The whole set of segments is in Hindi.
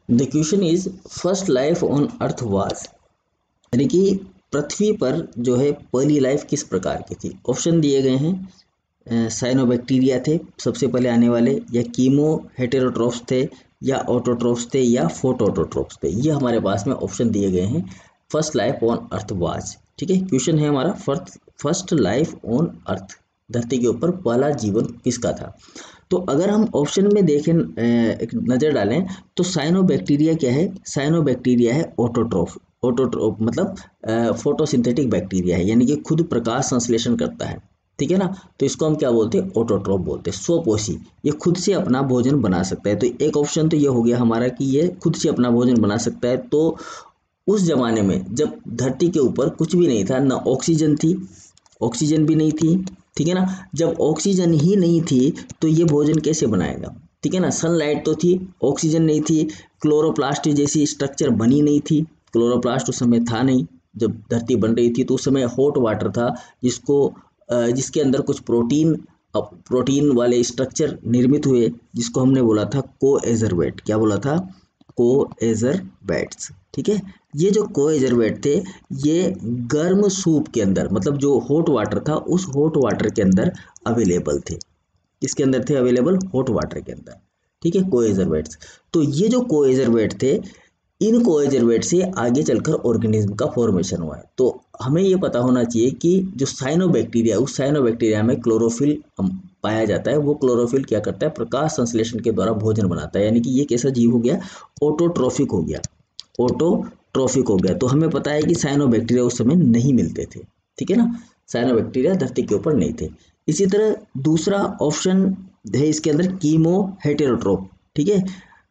The question is first life on earth was, यानी कि पृथ्वी पर जो है पहली लाइफ किस प्रकार की थी। ऑप्शन दिए गए हैं, साइनोबैक्टीरिया थे सबसे पहले आने वाले, या कीमो हेटेरोट्रोफ्स थे, या ऑटोट्रोफ्स थे, या फोटोऑटोट्रोफ्स थे। ये हमारे पास में ऑप्शन दिए गए हैं। First life on earth was, ठीक है। क्वेश्चन है हमारा फर्स्ट लाइफ ऑन अर्थ, धरती के ऊपर पहला जीवन किसका था। तो अगर हम ऑप्शन में देखें, एक नज़र डालें, तो साइनोबैक्टीरिया क्या है। साइनोबैक्टीरिया है ऑटोट्रोफ। ऑटोट्रोफ मतलब फोटोसिंथेटिक बैक्टीरिया है, यानी कि खुद प्रकाश संश्लेषण करता है, ठीक है ना। तो इसको हम क्या बोलते हैं, ऑटोट्रोफ बोलते हैं। स्वपोषी, ये खुद से अपना भोजन बना सकता है। तो एक ऑप्शन तो ये हो गया हमारा कि ये खुद से अपना भोजन बना सकता है। तो उस जमाने में जब धरती के ऊपर कुछ भी नहीं था, ना ऑक्सीजन थी, ऑक्सीजन भी नहीं थी, ठीक है ना। जब ऑक्सीजन ही नहीं थी तो ये भोजन कैसे बनाएगा, ठीक है ना। सनलाइट तो थी, ऑक्सीजन नहीं थी, क्लोरोप्लास्ट जैसी स्ट्रक्चर बनी नहीं थी। क्लोरोप्लास्ट उस समय था नहीं जब धरती बन रही थी। तो उस समय हॉट वाटर था, जिसके अंदर कुछ प्रोटीन वाले स्ट्रक्चर निर्मित हुए, जिसको हमने बोला था कोएजरवेट। क्या बोला था, कोएजरवेट्स, ठीक है। ये जो कोएजरवेट थे, ये गर्म सूप के अंदर, मतलब जो हॉट वाटर था उस हॉट वाटर के अंदर अवेलेबल थे। किसके अंदर थे अवेलेबल, हॉट वाटर के अंदर, ठीक है, कोएजरवेट्स। तो ये जो कोएजरवेट थे, इन कोएजरवेट से आगे चलकर ऑर्गेनिज्म का फॉर्मेशन हुआ है। तो हमें ये पता होना चाहिए कि जो साइनोबैक्टीरिया, उस साइनोबैक्टीरिया में क्लोरोफिल पाया जाता है। वो क्लोरोफिल क्या करता है, प्रकाश संश्लेषण के द्वारा भोजन बनाता है। यानी कि ये कैसा जीव हो गया, ऑटोट्रोफिक हो गया, ऑटोट्रोफिक हो गया। तो हमें पता है कि साइनोबैक्टीरिया उस समय नहीं मिलते थे, ठीक है ना। साइनोबैक्टीरिया धरती के ऊपर नहीं थे। इसी तरह दूसरा ऑप्शन है इसके अंदर, कीमो हेटेरोट्रोप, ठीक है,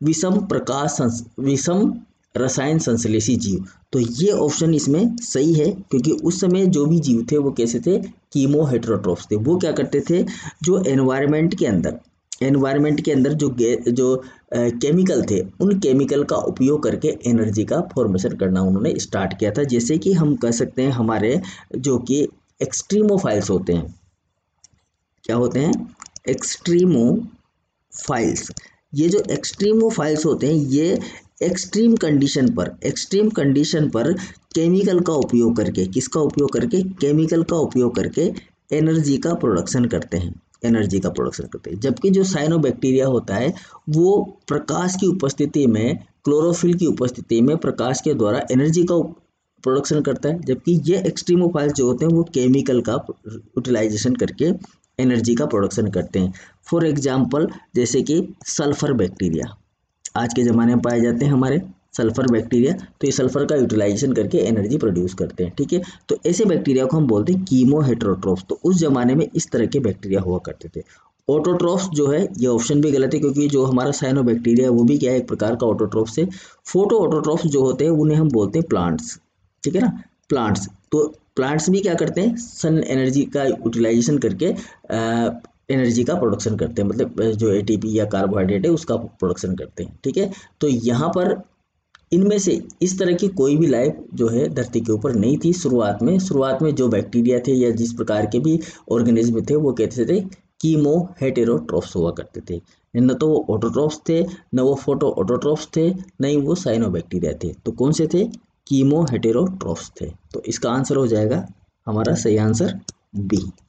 विषम रसायन संश्लेषी जीव। तो ये ऑप्शन इसमें सही है, क्योंकि उस समय जो भी जीव थे वो कैसे थे, कीमो हेटेरोट्रोफ्स थे। वो क्या करते थे, जो एनवायरनमेंट के अंदर जो केमिकल थे, उन केमिकल का उपयोग करके एनर्जी का फॉर्मेशन करना उन्होंने स्टार्ट किया था। जैसे कि हम कह सकते हैं हमारे जो कि एक्सट्रीमोफाइल्स होते हैं, क्या होते हैं, एक्सट्रीमोफाइल्स। ये जो एक्सट्रीमोफाइल्स होते हैं, ये एक्सट्रीम कंडीशन पर केमिकल का उपयोग करके, किसका उपयोग करके, केमिकल का उपयोग करके एनर्जी का प्रोडक्शन करते हैं, जबकि जो साइनोबैक्टीरिया होता है वो प्रकाश की उपस्थिति में, क्लोरोफिल की उपस्थिति में प्रकाश के द्वारा एनर्जी का प्रोडक्शन करता है। जबकि ये एक्सट्रीमोफाइल्स जो होते हैं वो केमिकल का यूटिलाइजेशन करके एनर्जी का प्रोडक्शन करते हैं। फॉर एग्जाम्पल, जैसे कि सल्फर बैक्टीरिया आज के ज़माने में पाए जाते हैं हमारे, सल्फर बैक्टीरिया। तो ये सल्फर का यूटिलाइजेशन करके एनर्जी प्रोड्यूस करते हैं, ठीक है। तो ऐसे बैक्टीरिया को हम बोलते हैं कीमो हेटेरोट्रोफ्स। तो उस जमाने में इस तरह के बैक्टीरिया हुआ करते थे। ऑटोट्रोफ्स जो है, ये ऑप्शन भी गलत है, क्योंकि जो हमारा साइनोबैक्टीरिया है वो भी क्या है, एक प्रकार का ऑटोट्रोफ्स है। फोटो ऑटोट्रोफ्स जो होते हैं उन्हें हम बोलते हैं प्लांट्स, ठीक है ना, प्लांट्स। तो प्लांट्स भी क्या करते हैं, सन एनर्जी का यूटिलाइजेशन करके एनर्जी का प्रोडक्शन करते हैं, मतलब जो एटीपी या कार्बोहाइड्रेट है उसका प्रोडक्शन करते हैं, ठीक है। तो यहाँ पर इनमें से इस तरह की कोई भी लाइफ जो है धरती के ऊपर नहीं थी शुरुआत में जो बैक्टीरिया थे या जिस प्रकार के भी ऑर्गेनिज्म थे वो कहते थे कीमो हेटेरोट्रोफ्स हुआ करते थे। न तो वो ऑटोट्रोफ्स थे, न वो फोटो ऑटोट्रोफ्स थे, न ही वो साइनोबैक्टीरिया थे। तो कौन से थे, कीमो हेटेरोट्रोफ्स थे। तो इसका आंसर हो जाएगा हमारा सही आंसर बी।